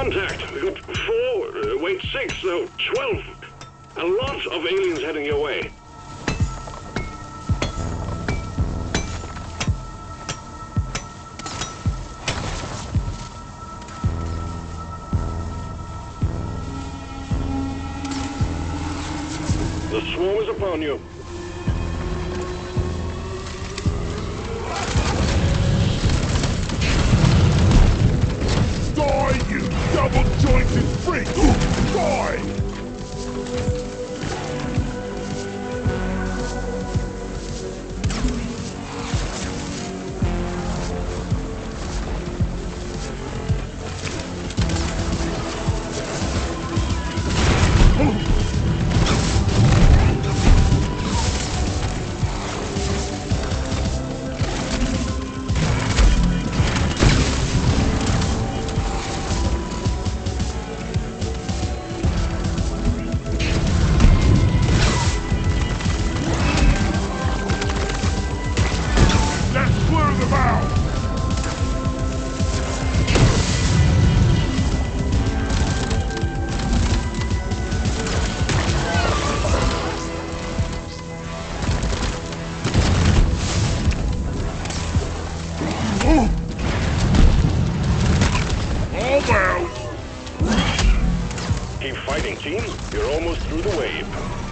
contact. We got 4, wait, 6, no, 12. A lot of aliens heading your way. The swarm is upon you. Die, you double-jointed freak! Die! Keep fighting, team. You're almost through the wave.